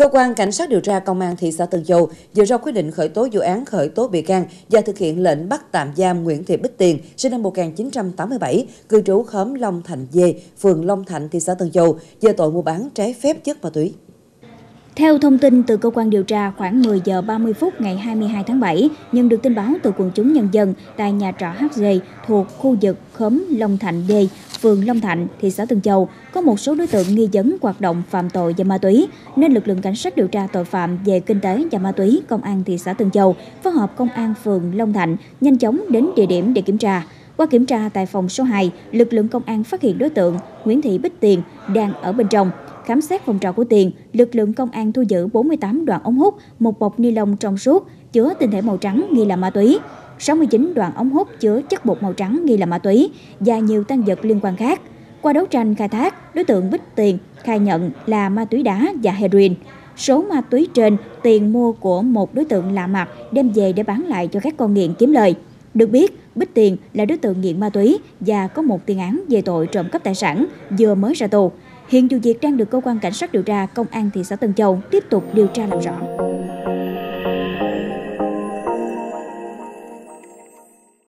Cơ quan Cảnh sát điều tra Công an thị xã Tân Châu vừa ra quyết định khởi tố vụ án khởi tố bị can và thực hiện lệnh bắt tạm giam Nguyễn Thị Bích Tiền, sinh năm 1987, cư trú khóm Long Thạnh D, phường Long Thạnh, thị xã Tân Châu, về tội mua bán trái phép chất ma túy. Theo thông tin từ cơ quan điều tra, khoảng 10 giờ 30 phút ngày 22 tháng 7, nhận được tin báo từ quần chúng nhân dân tại nhà trọ HG thuộc khu vực khóm Long Thạnh D, phường Long Thạnh, thị xã Tân Châu, có một số đối tượng nghi vấn hoạt động phạm tội và ma túy, nên lực lượng cảnh sát điều tra tội phạm về kinh tế và ma túy Công an thị xã Tân Châu phối hợp Công an phường Long Thạnh nhanh chóng đến địa điểm để kiểm tra. Qua kiểm tra tại phòng số 2, lực lượng công an phát hiện đối tượng Nguyễn Thị Bích Tiền đang ở bên trong. Khám xét phòng trọ của Tiền, lực lượng công an thu giữ 48 đoạn ống hút, một bọc ni lông trong suốt chứa tinh thể màu trắng nghi là ma túy, 69 đoạn ống hút chứa chất bột màu trắng nghi là ma túy và nhiều tang vật liên quan khác. Qua đấu tranh khai thác, đối tượng Bích Tiền khai nhận là ma túy đá và heroin. Số ma túy trên Tiền mua của một đối tượng lạ mặt đem về để bán lại cho các con nghiện kiếm lời. Được biết, Bích Tiền là đối tượng nghiện ma túy và có một tiền án về tội trộm cắp tài sản, vừa mới ra tù. Hiện vụ việc đang được cơ quan cảnh sát điều tra Công an thị xã Tân Châu tiếp tục điều tra làm rõ.